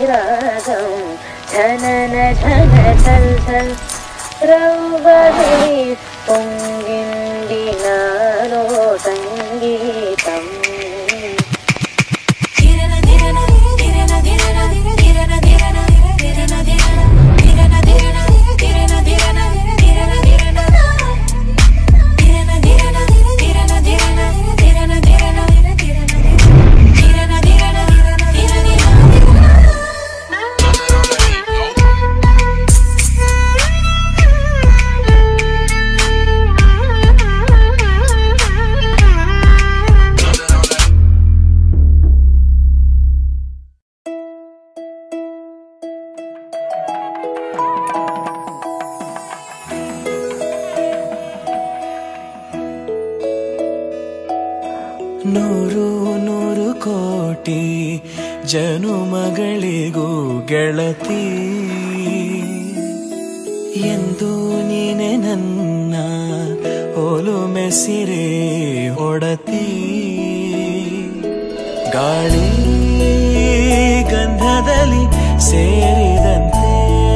रागं झनन झन झल झल रौवरे పొంగిందినాలో సంగీతం ನೂರು ನೂರು ಕೋಟಿ ಜನುಮಗಳಿಗೂ ಗೆಳತಿ ಎಂದು ನೀನೆ ನನ್ನ ಒಲುಮೆ ಸಿರೆ ಒಡತಿ ಗಾಳಿ ಗಂಧದಲ್ಲಿ ಸೇರಿದಂತೆ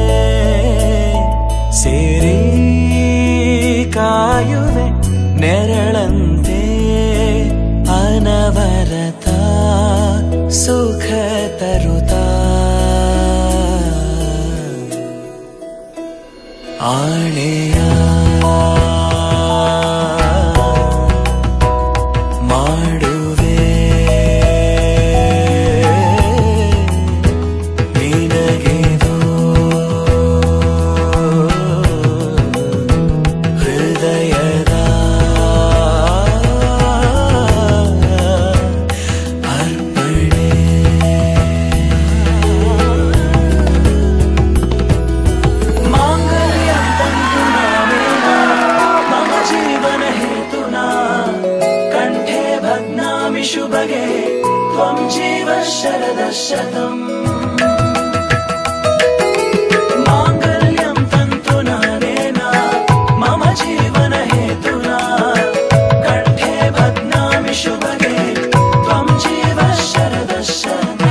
ಸೇರಿ ಕಾಯುವೆ ನೆರಳಂತೆ ಅನವರತ ಸುಖ ತರುತ್ತಾ ಆಣೆಯ ಮಾಡುವೆ ನಿನಗೆದೋ ಹೃದಯದ ಅರ್ಪಣೆ ಮಾಂಗಲ್ಯ ತಂತು ನಾವೇನ ಮಮ ಜೀವನ ಹೇತುನಾ ಕಂಠೆ ಭಗ್ನಾಮಿ ಶುಭಗೆ ತ್ವಂ ಜೀವ ಶರದ ಶತಂ ಮಾಂಗಲ್ಯಂ ತಂತು ನಾನೇನ ಮಮ ಜೀವನ ಹೇತುನಾ ಕಂಠೆ ಭಗ್ನಾಮಿ ಶುಭಗೆ ತ್ವಂ ಜೀವ ಶರದ ಶತಂ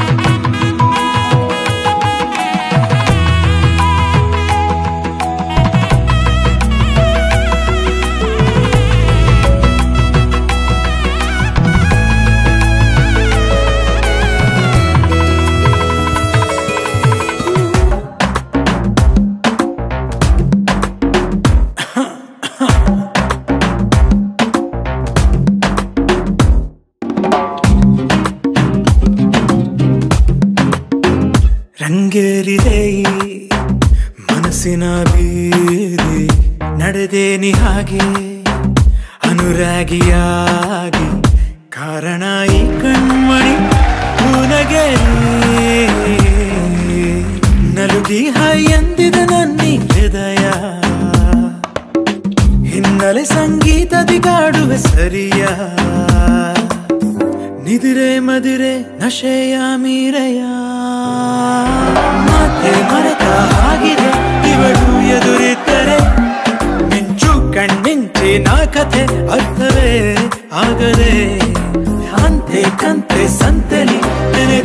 ರಂಗೇರಿದೆ ಮನಸ್ಸಿನ ಬೀದಿ ನಡೆದೇನಿ ಹಾಗೆ ಅನುರಾಗಿಯಾಗಿ ಕಾರಣ ಈ ಕಣ್ಮಣಿ ಪುನಗೆರಿ ನಲುಗಿ ಹೈ ಎಂದಿದ ನನ್ನಿ ಹೃದಯ ಹಿನ್ನೆಲೆ ಸಂಗೀತದಿ ಕಾಡುವೆ ಸರಿಯ ನಿದಿರೆ ಮದಿರೆ ನಶೆಯ ಮೀರೆಯ ಮತ್ತೆ ಮರೆತ ಹಾಗಿದೆ ಇವಳು ಎದುರಿದ್ದರೆ ಮಿಂಚು ಕಣ್ಮಿಂಚಿನ ಕಥೆ ಅರ್ಥವೇ ಆಗದೆ ಅಂತೆ ಕಂತೆ ಸಂತೆಲಿ ನೆನೆ